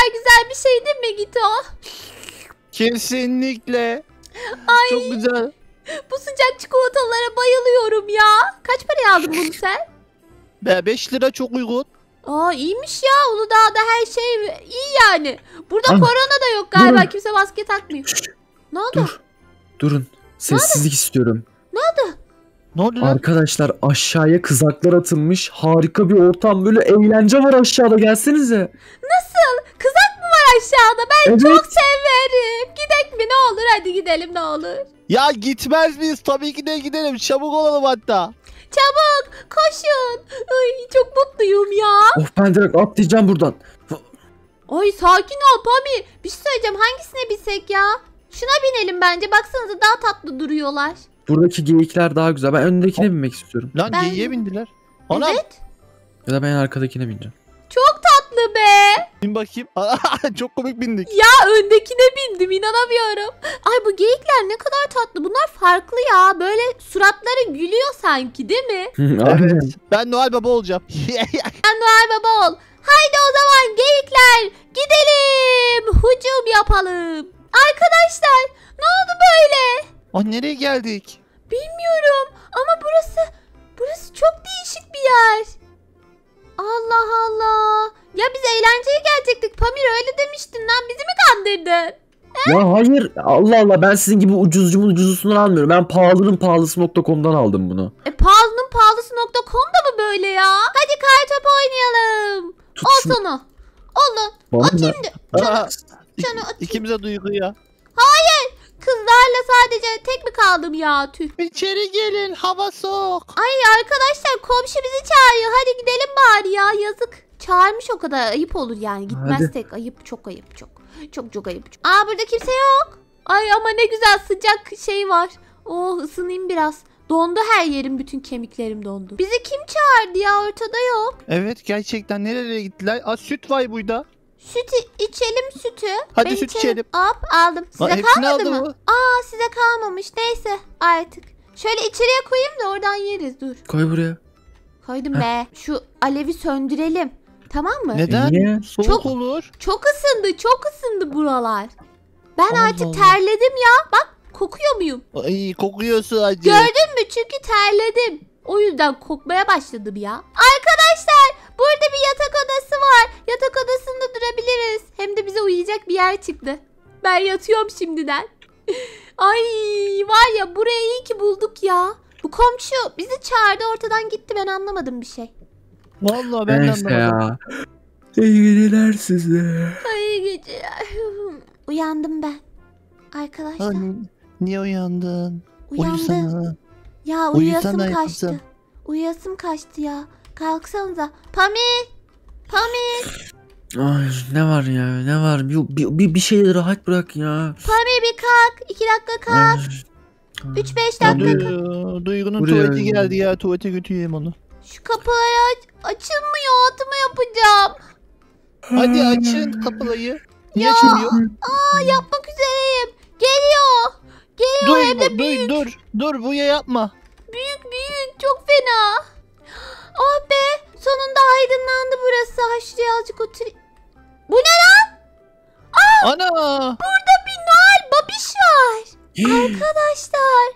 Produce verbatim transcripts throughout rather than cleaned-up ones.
kadar güzel bir şey değil mi Gito? Kesinlikle. Ay, Çok güzel. bu sıcak çikolatalara bayılıyorum ya. Kaç paraya aldın bunu sen? Be beş lira çok uygun. Aa iyiymiş ya. Uludağ'da her şey iyi yani. Burada Ama- korona da yok galiba. Durun. Kimse maske takmıyor. Şşş, Ne oldu? dur. Durun. Sessizlik istiyorum. Ne oldu lan? Arkadaşlar aşağıya kızaklar atılmış. Harika bir ortam. Böyle eğlence var aşağıda. Gelsenize. Kızak mı var aşağıda? Ben Evet. çok severim. Gidek mi ne olur? Hadi gidelim ne olur. Ya gitmez miyiz? Tabii ki de gidelim. Çabuk olalım hatta. Çabuk koşun. Ay, çok mutluyum ya. Of ben direkt atlayacağım buradan. Ay sakin ol Pami. Bir şey söyleyeceğim. Hangisine binsek ya? Şuna binelim bence. Baksanıza daha tatlı duruyorlar. Buradaki geyikler daha güzel. Ben öndekine binmek istiyorum. Lan Ben- geyiğe bindiler. Ana Evet. Ya da ben arkadakine bineceğim. Çok tatlı be. bin bakayım. Çok komik bindik. Ya öndekine bindim inanamıyorum. Ay bu geyikler ne kadar tatlı. Bunlar farklı ya. Böyle suratları gülüyor sanki değil mi? Aynen. Ben Noel Baba olacağım. Sen Noel Baba ol. Haydi o zaman geyikler gidelim. Hücum yapalım. Arkadaşlar ne oldu böyle? Aa, nereye geldik? Bilmiyorum ama burası burası çok değişik bir yer. Allah Allah. Ya biz eğlenceye gelecektik. Pamir öyle demiştin lan. Bizi mi kandırdın? Ya hayır. Allah Allah ben sizin gibi ucuzcumun ucuzusundan almıyorum. Ben pahalının pahalısı nokta com'dan aldım bunu. E pahalının pahalısı nokta com da mı böyle ya? Hadi kartopu oynayalım. Tut Al şunu. sana. Alın. Bana Atayım ne? da. Canı, Aa, canı atayım. İkimize duygu ya. Kızlarla sadece tek mi kaldım ya? Tüh. İçeri gelin, hava soğuk. Ay arkadaşlar komşu bizi çağırıyor. Hadi gidelim bari ya yazık. Çağırmış o kadar ayıp olur yani. Gitmezsek ayıp çok ayıp çok. Çok çok ayıp. Çok. Aa burada kimse yok. Ay ama ne güzel sıcak şey var. Oh ısınayım biraz. Dondu her yerim, bütün kemiklerim dondu. Bizi kim çağırdı ya, ortada yok. Evet, gerçekten nereye gittiler? Aa, süt var burada. Süt içelim sütü. Hadi Ben süt içelim. Hop aldım. Size Aa, hepsini kalmadı aldı mı? bu. Aa size kalmamış. Neyse artık. Şöyle içeriye koyayım da oradan yeriz, dur. Koy buraya. Koydum be. Şu alevi söndürelim. Tamam mı? Neden? Niye? Soğuk Çok- olur. Çok ısındı, çok ısındı buralar. Ben Allah artık Allah. terledim ya. Bak kokuyor muyum? Ay, kokuyorsun acı. Gördün mü? Çünkü terledim. O yüzden kokmaya başladım ya. Arkadaşlar burada bir yatak odası var. Yatak odasında durabiliriz. Hem de bize uyuyacak bir yer çıktı. Ben yatıyorum şimdiden. Ay var ya, burayı iyi ki bulduk ya. Bu komşu bizi çağırdı, ortadan gitti, ben anlamadım bir şey. Vallahi ben de Neyse anlamadım. ya. İyi geceler size. Ay geceler. Uyandım ben. Arkadaşlar Ay, niye uyandın? uyandım. Uyusana. Ya uyuyasım Uyusana kaçtı. kızım. Uyuyasım kaçtı ya. Kalksanıza. Pami. Pami. Ay ne var ya ne var? Bir, bir, bir, bir şeyi rahat bırak ya. Pami bir kalk. İki dakika kalk. Ay. Üç beş Ben dakika de- kalk. Du- Duygu'nun Buraya- tuvaleti geldi ya. Tuvalete götüreyim onu. Şu kapıları aç. Açılmıyor. Altıma yapacağım. Hadi açın kapılayı. Niye Ya. açılmıyor? Aa yapmak üzereyim. Geliyor. Geliyor Dur, hem de dur, büyük. dur, dur, bu ya yapma. Büyük büyük. Çok fena. Oh be. Sonunda aydınlandı burası. Ha şuraya azıcık oturayım. Bu ne lan? Ana! Burada bir Noel babiş var. Arkadaşlar.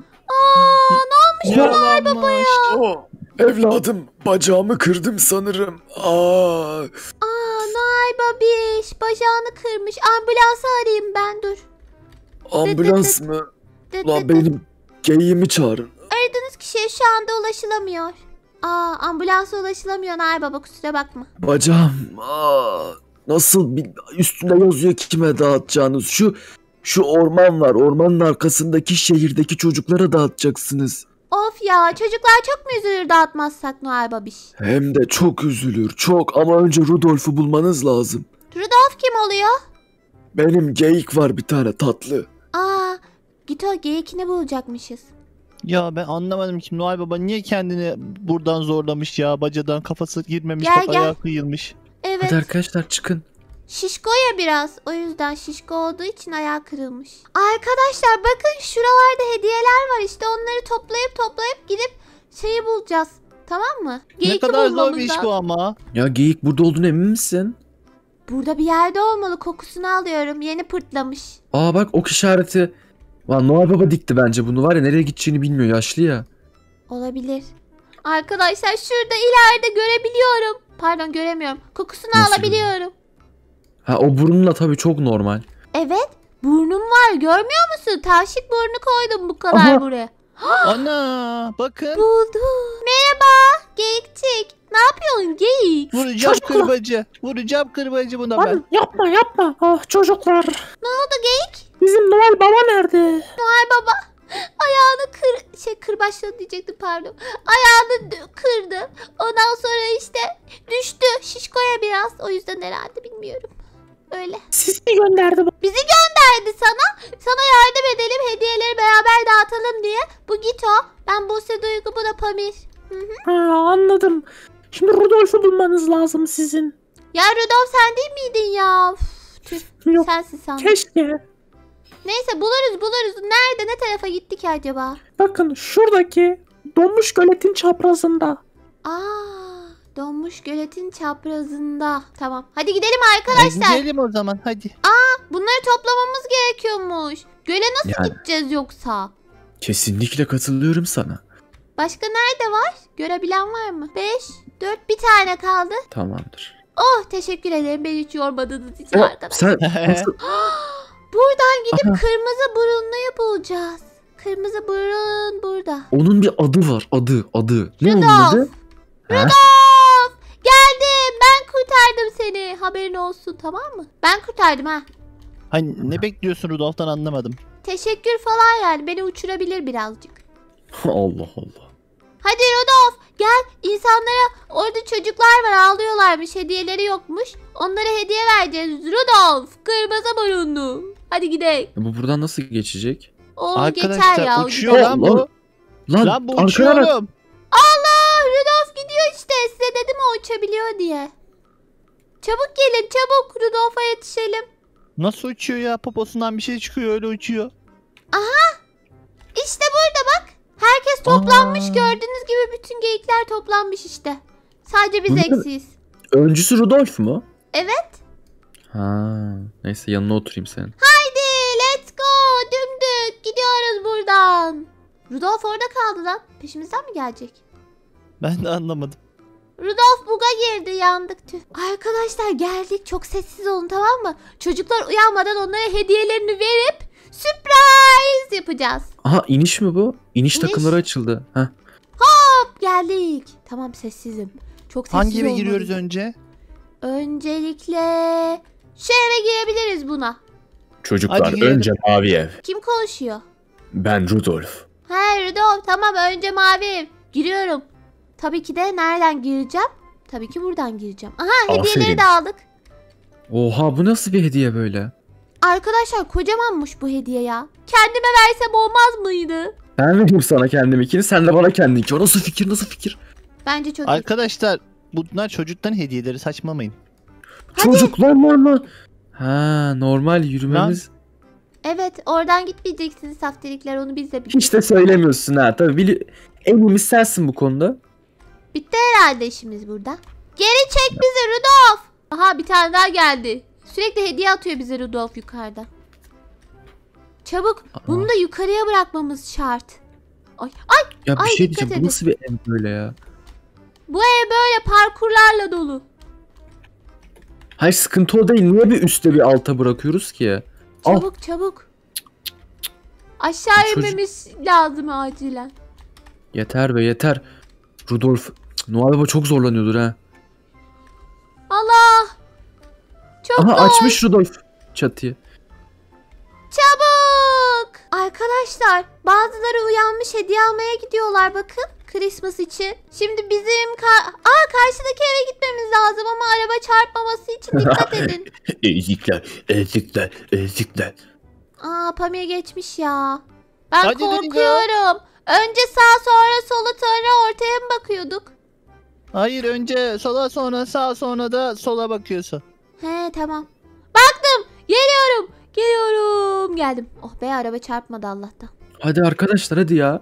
Aa ne olmuş bu Noel babaya? Oh, evladım bacağımı kırdım sanırım. Aa. Aa Noel babiş bacağını kırmış. Ambulansı arayayım ben, dur. Ambulans mı? Dıt Ulan dıt dıt. benim geyiğimi çağırın. Aradığınız kişiye şu anda ulaşılamıyor. Aa ambulansa ulaşılamıyor Noel baba, kusura bakma. Bacağım. Aa. Nasıl bir üstünde yazıyor ki kime dağıtacağınız? Şu şu orman var. Ormanın arkasındaki şehirdeki çocuklara dağıtacaksınız. Of ya, çocuklar çok mu üzülür dağıtmazsak Noel babiş? Hem de çok üzülür. Çok ama önce Rudolf'u bulmanız lazım. Rudolf kim oluyor? Benim geyik var bir tane tatlı. Aa git o geyikini bulacakmışız. Ya ben anlamadım ki Noel Baba niye kendini buradan zorlamış ya, bacadan kafası girmemiş, Gel, bak gel. ayağı kıyılmış. Evet. Hadi arkadaşlar çıkın. Şişko ya biraz. O yüzden şişko olduğu için ayağı kırılmış. Arkadaşlar bakın şuralarda hediyeler var. İşte onları toplayıp toplayıp gidip şeyi bulacağız. Tamam mı? Ne Geyiki kadar zor bulmamız bir iş lazım. bu ama. Ya geyik burada olduğunu emin misin? Burada bir yerde olmalı. Kokusunu alıyorum. Yeni pırtlamış. Aa bak ok işareti. Lan Noel Baba dikti bence bunu, var ya nereye gideceğini bilmiyor, yaşlı ya. Olabilir. Arkadaşlar şurada ileride görebiliyorum. Pardon, göremiyorum. Kokusunu Nasıl alabiliyorum. Ha o burnunla tabii çok normal. Evet. Burnum var. Görmüyor musun? Taşık burnu koydum bu kadar Aha. buraya. Ana bakın. Buldum. Merhaba. Geyikçik. Ne yapıyorsun geyik? Vuracağım Çocuklar. kırbacı. Vuracağım kırbacı buna ben. Lan yapma yapma. Ah çocuklar. Ne oldu geyik? Bizim Noel Baba nerede? Noel Baba ayağını kır şey kırbaçladı diyecektim, pardon. Ayağını d- kırdı. Ondan sonra işte düştü şişkoya biraz. O yüzden herhalde, bilmiyorum. Öyle. Sizi gönderdi bu. Bizi gönderdi sana. Sana yardım edelim, hediyeleri beraber dağıtalım diye. Bu Gito. Ben Buse Duygu, bu da Pamir. Hı hı. Ha, anladım. Şimdi Rudolf'u bulmanız lazım sizin. Ya Rudolf sen değil miydin ya? Uf, tüh, Yok. sensin sandım. Keşke. Neyse buluruz buluruz. Nerede, ne tarafa gitti ki acaba? Bakın şuradaki donmuş göletin çaprazında. Aa, donmuş göletin çaprazında. Tamam. Hadi gidelim E, arkadaşlar. gidelim o zaman hadi. Bunları toplamamız gerekiyormuş. Göle nasıl Yani. gideceğiz yoksa? Kesinlikle katılıyorum sana. Başka nerede var? Görebilen var mı? beş, dört, bir tane kaldı. Tamamdır. Oh, teşekkür ederim. Beni hiç yormadığınız için O, arkadaşlar. sen nasıl... Buradan gidip Aha. kırmızı burunluyu bulacağız. Kırmızı burun burada. Onun bir adı var, adı adı. Ne onun Rudolf. adı? Ha? Rudolf! Geldim. Ben kurtardım seni. Haberin olsun, tamam mı? Ben kurtardım ha. Hani ne bekliyorsun Rudolf'tan anlamadım. Teşekkür falan yani. Beni uçurabilir birazcık. Allah Allah. Hadi Rudolf gel. İnsanlara, orada çocuklar var, ağlıyorlarmış. Hediyeleri yokmuş. Onlara hediye vereceğiz. Rudolf kırmızı burunlu. Hadi gidelim. Bu buradan nasıl geçecek? O geçer Arkadaşlar ya. o uçuyor gider. lan Lan, bu. Lan, Lan bu arkana uçuyor bak. oğlum. Allah, Rudolf gidiyor işte. Size dedim o uçabiliyor diye. Çabuk gelin çabuk, Rudolf'a yetişelim. Nasıl uçuyor ya? Poposundan bir şey çıkıyor öyle uçuyor. İşte burada bak. Herkes toplanmış, Aa. gördüğünüz gibi bütün geyikler toplanmış işte. Sadece biz Bunu- eksiyiz. Öncüsü Rudolf mu? Evet. Ha, neyse yanına oturayım senin. Haydi let's go, dümdük gidiyoruz buradan. Rudolf orada kaldı lan. Peşimizden mi gelecek? Ben de anlamadım. Rudolf buga girdi, yandık tüh. Arkadaşlar geldik, çok sessiz olun tamam mı? Çocuklar uyanmadan onlara hediyelerini verip sürpriz yapacağız. Aha iniş mi bu? İniş, İniş. takımları açıldı. Heh. Hop geldik. Tamam, sessizim. Çok sessiz Hangi eve olmalıyım. giriyoruz önce? Öncelikle şu eve girebiliriz buna. Çocuklar Hadi girelim. önce mavi ev. Kim konuşuyor? Ben Rudolf. He Rudolf, tamam, önce mavi ev. Giriyorum. Tabii ki de nereden gireceğim? Tabii ki buradan gireceğim. Aha, hediyeleri Aferin. de aldık. Oha, bu nasıl bir hediye böyle? Arkadaşlar kocamanmış bu hediye ya. Kendime versem olmaz mıydı? Ben vereyim sana kendiminkini, sen de bana kendinki. O nasıl fikir, nasıl fikir? Bence çok iyi. Arkadaşlar bunlar çocukların hediyeleri, saçmamayın. Hadi. Çocuklar normal. Ha, normal yürümemiz. Evet, oradan gitmeyeceksiniz saftirikler, onu biz de biliyoruz. Hiç de söylemiyorsun ha. Tabii bili en iyimiz sensin bu konuda. Bitti herhalde işimiz burada. Geri çek bizi Rudolf. Aha, bir tane daha geldi. Sürekli hediye atıyor bize Rudolf yukarıda. Çabuk, bunu da yukarıya bırakmamız şart. Ay, ay, Ya bir Ay, şey dikkat diyeceğim, edin. bu nasıl bir ev böyle ya? bu ev böyle parkurlarla dolu. Hayır, sıkıntı o değil. Niye bir üstte bir alta bırakıyoruz ki? Al. Çabuk çabuk. Aşağı Çocuk- inmemiz lazım acilen. Yeter be yeter. Rudolf, Cık, Noel Baba çok zorlanıyordur ha. Allah. Çok Aha zor. açmış Rudolf çatıyı. Çabuk. Arkadaşlar, bazıları uyanmış, hediye almaya gidiyorlar bakın. Christmas için. Şimdi bizim ka- Aa, karşıdaki eve gitmemiz lazım ama araba çarpmaması için dikkat edin. Ezikler, ezikler, ezikler. Aa, Pamir geçmiş ya. Ben Hadi dedim ya. korkuyorum. Önce sağ sonra sola sonra ortaya mı bakıyorduk? Hayır, önce sola sonra sağa sonra da sola bakıyorsun. He tamam. Baktım. Geliyorum. Geliyorum. Geldim. Oh be, araba çarpmadı Allah'tan. Hadi arkadaşlar hadi ya.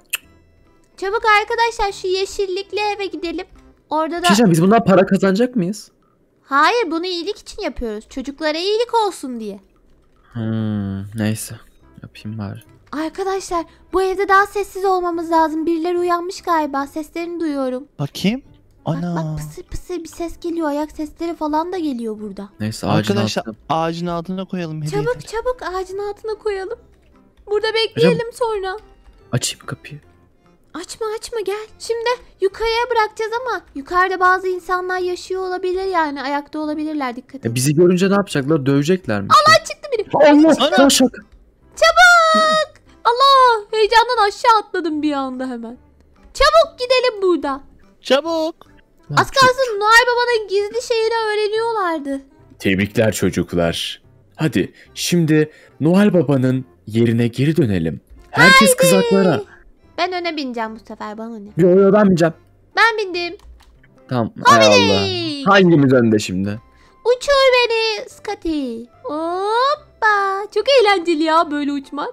Çabuk arkadaşlar, şu yeşillikli eve gidelim. Orada da... Çiğdem, biz bundan para kazanacak mıyız? Hayır, bunu iyilik için yapıyoruz. Çocuklara iyilik olsun diye. Hmm, neyse. Yapayım bari. Arkadaşlar bu evde daha sessiz olmamız lazım. Birileri uyanmış galiba. Seslerini duyuyorum. Bakayım. Bak Ana. bak pısır pısır bir ses geliyor. Ayak sesleri falan da geliyor burada. Neyse ağacın Arkadaşlar altına. ağacın altına koyalım hediyeleri. Çabuk çabuk ağacın altına koyalım. Burada bekleyelim sonra. Açayım kapıyı. Açma açma gel. Şimdi yukarıya bırakacağız ama yukarıda bazı insanlar yaşıyor olabilir yani. Ayakta olabilirler, dikkat Ya et. bizi görünce ne yapacaklar? Dövecekler mi? Allah çıktı biri. Allah! Ana! Ya şaka. Çabuk. Allah, heyecandan aşağı atladım bir anda hemen. Çabuk gidelim burada. Çabuk. Az kalsın Noel Baba'nın gizli şeyini öğreniyorlardı. Tebrikler çocuklar. Hadi şimdi Noel Baba'nın yerine geri dönelim. Herkes kızaklara. Ben öne bineceğim bu sefer, bana ne? Yo yo ben bineceğim. Ben bindim. Tamam. Hay Allah. Hey, Hangimiz önde şimdi? uçur beni Scotty. Hoppa. Çok eğlenceli ya böyle uçmak.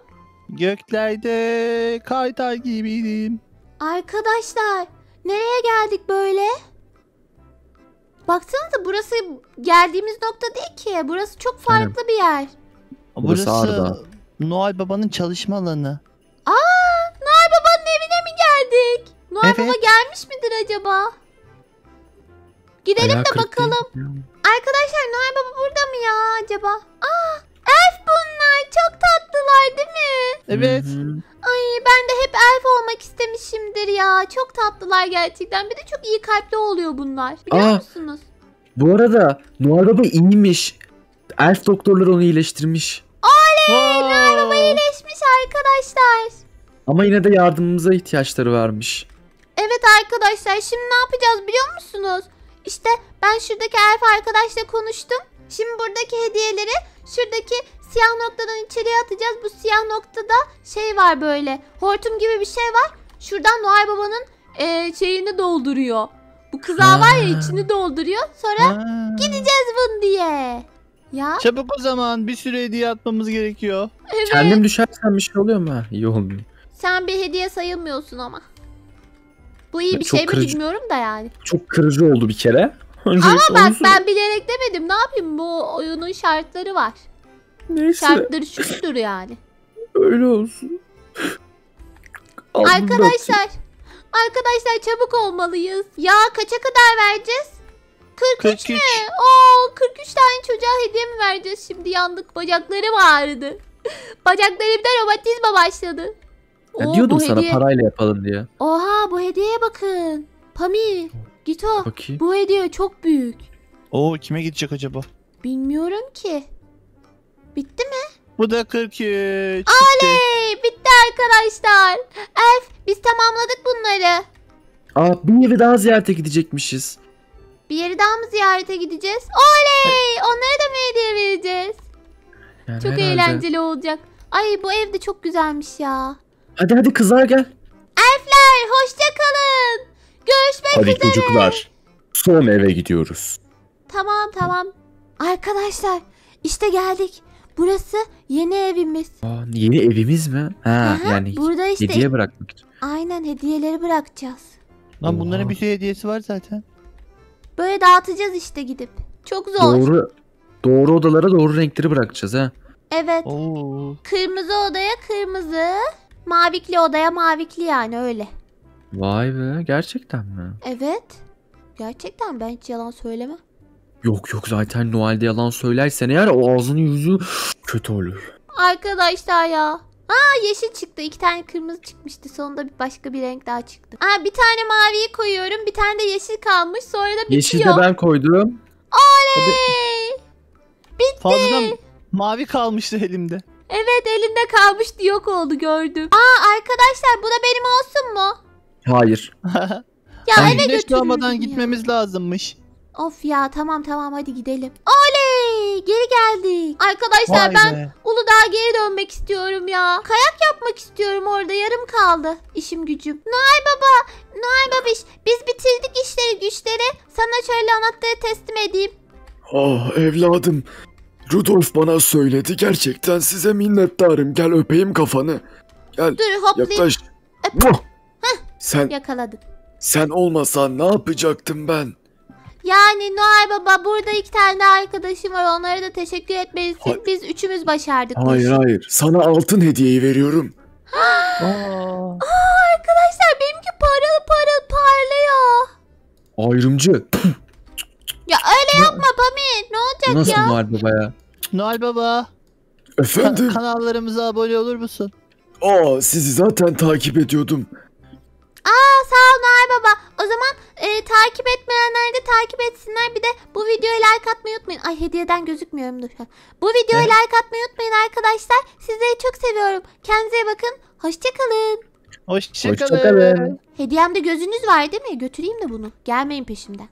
Göklerde kaytar gibiydim. Arkadaşlar nereye geldik böyle? Baksanıza, burası geldiğimiz nokta değil ki. Burası çok farklı bir yer. Burası Arda. Noel Baba'nın çalışma alanı. Aa, Noel Baba'nın evine mi geldik? Noel Evet. Baba gelmiş midir acaba? Gidelim Ayağı de kırık bakalım. değil mi? Arkadaşlar Noel Baba burada mı ya acaba? Aa, elf bunlar. Çok tatlılar değil mi? Evet. Hı hı. Ay, ben de hep elf olmak istemişimdir ya. Çok tatlılar gerçekten. Bir de çok iyi kalpli oluyor bunlar. Biliyor Aa. musunuz? Bu arada Noel Baba iyiymiş. Elf doktorlar onu iyileştirmiş. Noel Baba iyileşmiş arkadaşlar. Ama yine de yardımımıza ihtiyaçları varmış. Evet arkadaşlar, şimdi ne yapacağız biliyor musunuz? İşte ben şuradaki elf arkadaşla konuştum. Şimdi buradaki hediyeleri şuradaki siyah noktadan içeriye atacağız. Bu siyah noktada şey var, böyle hortum gibi bir şey var. Şuradan Noel Baba'nın e, şeyini dolduruyor. Bu kızağı var ya, Ha. içini dolduruyor. Sonra gideceğiz vın diye. Ya Çabuk o zaman, bir sürü hediye atmamız gerekiyor. evet. Kendim düşersen bir şey oluyor mu? Ha, İyi olmuyor. Sen bir hediye sayılmıyorsun ama. Bu iyi Ya bir çok şey mi kırıcı. bilmiyorum da yani. Çok kırıcı oldu bir kere. Ama bak, ben bilerek demedim. Ne yapayım? Bu oyunun şartları var. Neyse Şartları şudur yani. öyle olsun. Aldım da Arkadaşlar. Arkadaşlar çabuk olmalıyız. Ya kaça kadar vereceğiz? kırk üç kırk üç. mi? Oo, kırk üç tane çocuğa hediye mi vereceğiz? Şimdi yandık. Bacaklarım ağrıdı. Bacaklarımda romatizma başladı. Ya Oo, diyordum bu sana hediye- parayla yapalım diye. Oha, bu hediyeye bakın. Pami. Git o. Bakayım. Bu hediye çok büyük. Oo, kime gidecek acaba? Bilmiyorum ki. Bitti mi? Bu da kırk üç. Hey, bitti arkadaşlar. Elf, biz tamamladık bunları. Aa bir evi daha ziyarete gidecekmişiz. Bir yeri daha mı ziyarete gideceğiz? Oley! Onlara da mı hediye vereceğiz? Yani Çok herhalde. eğlenceli olacak. Ay, bu ev de çok güzelmiş ya. Hadi hadi kızlar gel. Elfler, hoşça kalın. Görüşmek Hadi üzere. çocuklar. Son eve gidiyoruz. Tamam tamam. Arkadaşlar, işte geldik. Burası yeni evimiz. Aa, yeni evimiz mi? Ha Aha, yani burada işte hediye bırakmak için. aynen hediyeleri bırakacağız. Lan Oha. bunların bir sürü hediyesi var zaten. Böyle dağıtacağız işte gidip. Çok zor. Doğru doğru odalara doğru renkleri bırakacağız ha. Evet. Oo. Kırmızı odaya kırmızı, mavikli odaya mavikli, yani öyle. Vay be gerçekten mi? Evet. Gerçekten ben hiç yalan söylemem. Yok yok zaten Noel'de yalan söylersen eğer o ağzının yüzü kötü olur. Arkadaşlar ya. Aa, yeşil çıktı. İki tane kırmızı çıkmıştı. Sonunda bir başka bir renk daha çıktı. Aa, bir tane maviyi koyuyorum. Bir tane de yeşil kalmış. Sonra da bitiyor. Yeşil de ben koydum. Oley! Fazladan mavi kalmıştı elimde. Evet, elinde kalmıştı. Yok oldu, gördüm. Aa, arkadaşlar bu da benim olsun mu? Hayır. Ya Ay, eve Güneş götürürdüm doğmadan ya. gitmemiz lazımmış. Of ya, tamam tamam hadi gidelim. Oley! Geri geldik. Arkadaşlar Vay ben be. Uludağ'a geri dönmek istiyorum ya. Kayak yapmak istiyorum, orada yarım kaldı işim gücüm. Noel Baba, Noel Babiş, biz bitirdik işleri güçleri. Sana şöyle anahtarı teslim edeyim. Ah evladım. Rudolf bana söyledi. Gerçekten size minnettarım. Gel öpeyim kafanı. Gel Dur hoplayayım. yaklaş. Muah! Sen Yakaladım. sen olmasan ne yapacaktım ben? Yani Noel Baba burada iki tane arkadaşım var. Onlara da teşekkür etmelisin. Hayır. Biz üçümüz başardık. bu Hayır işi. hayır. Sana altın hediyeyi veriyorum. Aa, Aa, arkadaşlar benimki paralı paralı parlıyor. Ayrımcı. Ya öyle yapma Pamir. Ne olacak Nasıl ya? Noel Baba ya? Noel Baba. ka- Efendim. kanallarımıza abone olur musun? Aa sizi zaten takip ediyordum. Aa sağ ol Noel Baba. O zaman e, takip etmeyenler de takip etsinler. Bir de bu videoya like atmayı unutmayın. Ay hediyeden gözükmüyorum dur. Bu videoya like atmayı unutmayın arkadaşlar. Sizleri çok seviyorum. Kendinize bakın. Hoşçakalın. Hoşçakalın. Hoşça kalın. Hediyemde gözünüz var değil mi? Götüreyim de bunu. Gelmeyin peşimden.